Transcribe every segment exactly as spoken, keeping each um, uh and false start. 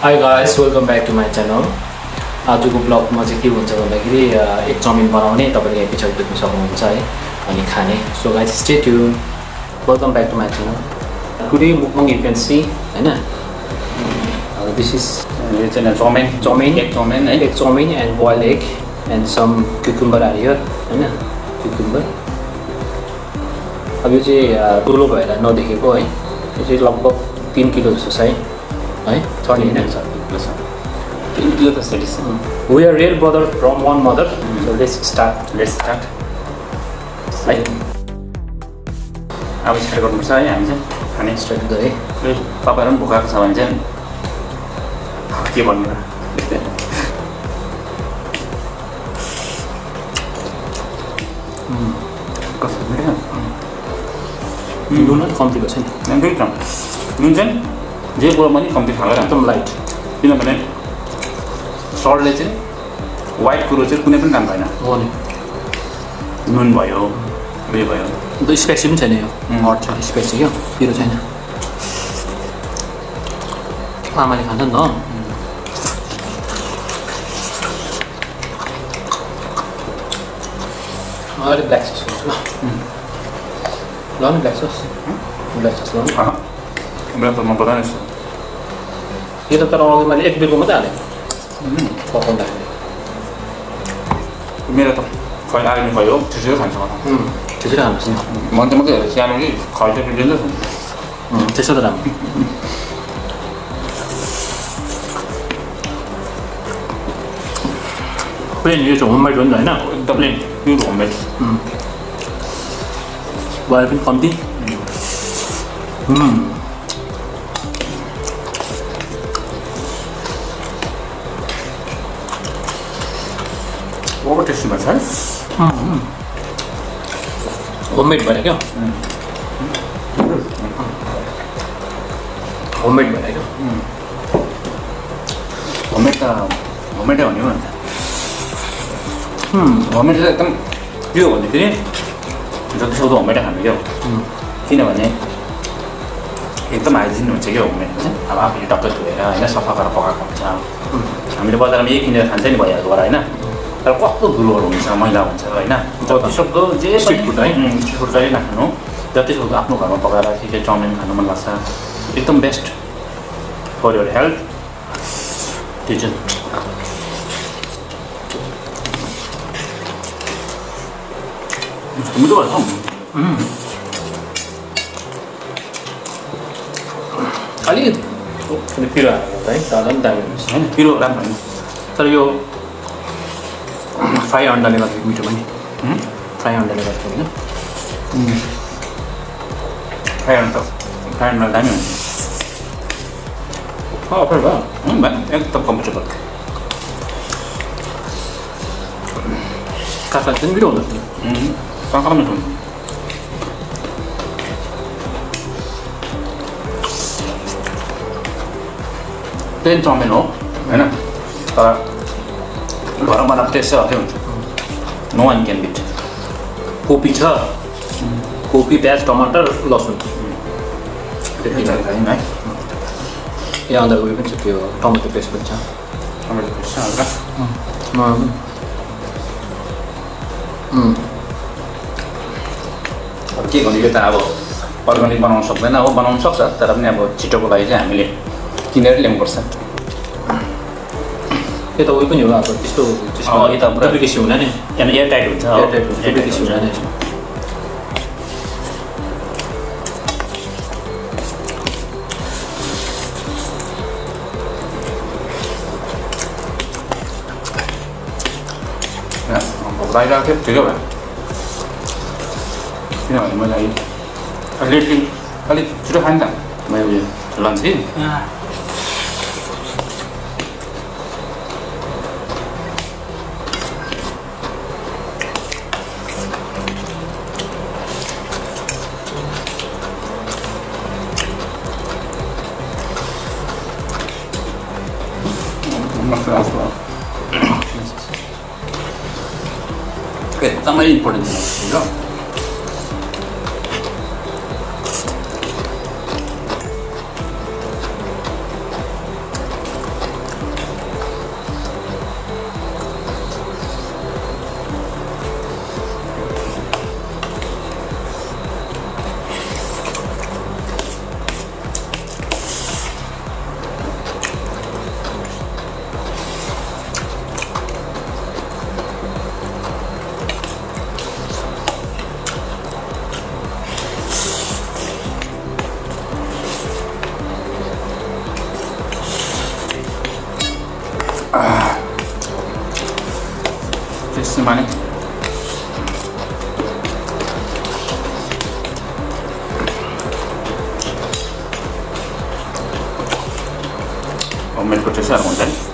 Hi guys, welcome back to my channel. आजको ब्लगमा चाहिँ के हुन्छ भन्दाखेरि एक चाउमिन बनाउने तपाईले यहाँ पछाडि देख्न सक्नुहुन्छ है अनि खाने. So guys, stay tuned. Welcome back to my channel. Today mukbang you can see, हैन? This is यो चाहिँ chowmein, chowmein, egg chowmein, है? egg chowmein and boiled egg and some cucumber are here, हैन? Cucumber. अब यो चाहिँ ठुलो भएर नदेखेको है. यो चाहिँ लगभग तीन किलो जस्तो छ है. है? छ नि हैन? तीन किलो त सेटिस. We are real brothers from one mother. So let's start. Let's start. है. अब स्टार्ट गर्नुपर्छ है हामी चाहिँ खाने स्टार्ट गरे. तपाईहरु पनि भोकाएको छ भने चाहिँ के भन्नु र? हम्म. कस्तो मिठो. नुन कम्ती भएको छ नि. नम्बर कम. नुन चाहिँ जे कुरो पनि कम्ती खाएर एकदम लाइट. किनभने सल्टले चाहिँ व्हाइट कुरो चाहिँ कुनै पनि काम छैन. हो नि. नुन भयो, उयो भयो. त्यो स्पाइसी पनि छैन यो. हट छ स्पाइसी के पिरो छैन. आमाले खान्छ नि त. अरे ब्ल्याक सस ल. ल नि ब्ल्याक सस. ब्ल्याक सस ल. अह. मलाई त मन पर्दैन यसो. यो त तर अघि मैले एक बिलको मात्रै हालेँ. पकाउँदाखेरि. मेरो त खै आर्मी भयो त्यसरी खान्छ होला. अँ त्यसरी खानुपर्छ नि. मन त मात्रै हेरेर सानो कि खै त पिलिन्छ. अँ त्यसो त राम्रो. प्लेन यो चाहिँ होममेड हो नि त होइन? एकदम प्लेन प्योर होममेड. बयल पनि कम्ती. ओभर टेस्टी भन्छ है. होममेड भएर क्या. होममेड भएर क्या. होममेड त होममेडै हो नि हो नि. होममेड चाहिँ एकदम के हो भन्दाखेरि जतिसक्दो होममेडै खानु क्या. किनभने एकदम हाइजिन हुन्छ क्या होममेड चाहिँ. अब आफूले टक्कै धोएर होइन सफा गरेर पकाएको हुन्छ. हामीले बजारमा यही किनेर खान्छ नि भइहाल्छ होला होइन. तर कस्तो धुलोहरू हुन्छ, मैला हुन्छ होइन. जतिसक्दो जे स्ट्रिट फुड है स्ट्रिट फुड चाहिँ नखानु. जतिसक्दो आफ्नो घरमा पकाएर के के चाउमिन खानु मन लाग्छ एकदम बेस्ट फर यर हेल्थ. त्यो चाहिँ मिठो भन्छ. अलिकति पिरो हालेको है तर पनि दामी हुन्छ होइन. पिरो राम्रो होइन तर यो फ्राई अन्डाले गर्दा मिठो पनि. फ्राई अन्डाले गर्दा होइन. फ्राई अन्डा फ्राई अन्डा दामी हुन्छ. अफर भयो एकदम कम्फर्टेबल. काँक्रा चाहिँ मिठो हुँदो रहेछ. काँक्रा मिठो हुन्छ. प्लेन चाउमिन हो होइन तर घरमा बनाएको टेस्ट चाहिँ अर्कै हुन्छ. No one can beat. Copy छ. कोपी प्याज टमाटर लसुन त्यति खायौँ है. यहाँ अन्त उयो पनि छ त्यो टमाटर पेस्ट पनि छ. टमाटर पेस्ट छ हल्का. अब के भन्नु यो त अब अर्ग्यानिक बनाउन सक्दैन हो. बनाउन सक्छ तर पनि अब छिटोको लागि चाहिँ हामीले किनेर ल्याउनुपर्छ. यो त उयो पनि हो अब त्यस्तो अँ यो त पुरा डुप्लिकेसी हुँदैन नि. त्यहाँदेखि एयर टाइट हुन्छ. एयर टाइट हुन्छ. डुप्लिकेसी हुँदैन. भोकाइरहेको थियो ठिकै भयो. किनभने मैले लेटली अलिक छिटो खाएँ नि त मैले उयो लन्च कि. एकदमै इम्पोर्टेन्ट हो. एकछिनमा नै होममेडको टेस्ट अर्को हुन्छ नि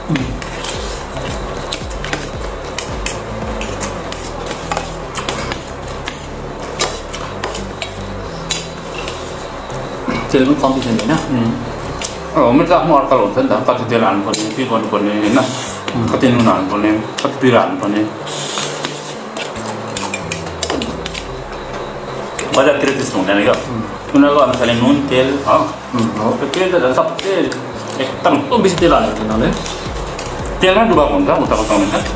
तेल पनि कम्ती छैन होइन होममेड त आफ्नो अड्कल हुन्छ नि त कति तेल हाल्नुपर्ने के गर्नुपर्ने होइन कति नुन हाल्नुपर्ने कति पिरो हाल्नुपर्ने बजारतिर त्यस्तो हुँदैन क्या उनीहरूको अनुसारले नुन तेल हो तेल त झन् सबै एकदम बेसी तेल हालेको थियो उनीहरूले तेलमै डुबाएको हुन्छ उताको चाउमिन त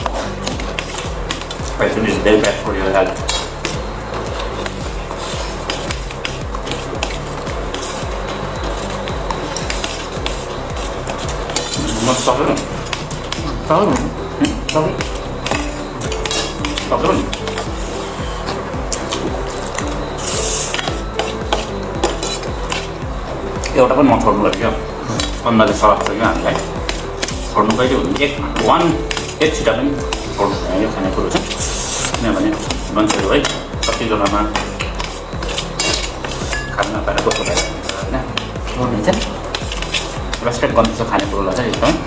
It is very bad for your health. Mas stop it. Stop it. Stop it. Stop it. एउटा पनि म छोड्नु पर्छ क्या अन्दाजले सराप छ क्या हामीलाई छोड्नु कहिले हुन्छ एक वान एक छिटा पनि छोड्नु भएन यो खानेकुरो चाहिँ किनभने मान्छेहरू है कतिजनामा खान नपाएर कस्तो भएर होइन हुन्छ रेस्पेक्ट गर्नुपर्छ खानेकुरोलाई चाहिँ एकदमै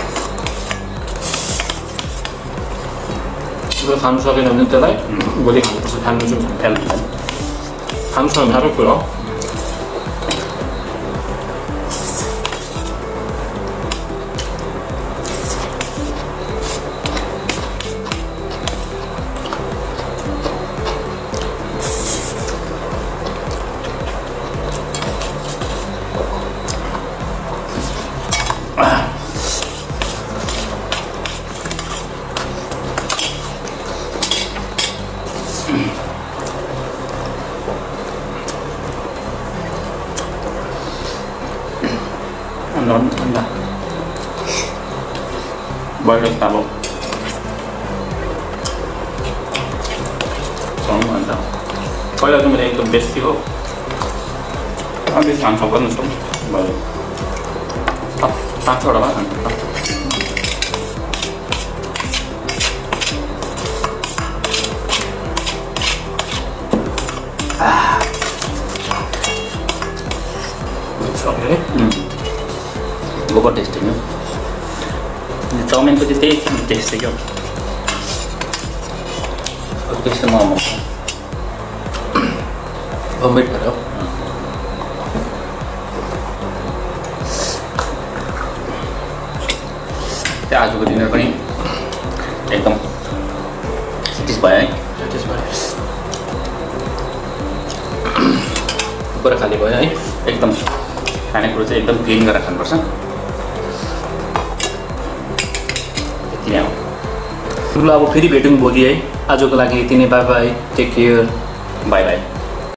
खानु सकेन भने त्यसलाई भोलि खानुपर्छ खानु चाहिँ फेल हुन्छ खानु सक्यो भने साह्रो कुरा हो non anda boleh tahu sama anda kalau tu mereka itu best sih habis langsung kan langsung boleh tak tak ada apa ah okay hmm गोबर टेस्ट हो चाउमिनको चाहिँ त्यही टेस्ट थियो क्या त्यस्तो मोमो होममेड भयो त्यो आजको डिनर पनि एकदम सेटिस भयो है सेटिस भयो पुरा खाली भयो है एकदम खानेकुरो चाहिँ एकदम क्लिन गरेर खानुपर्छ ल अब फेरि भेटौँ भोलि है आजको लागि यति नै bye bye take care bye by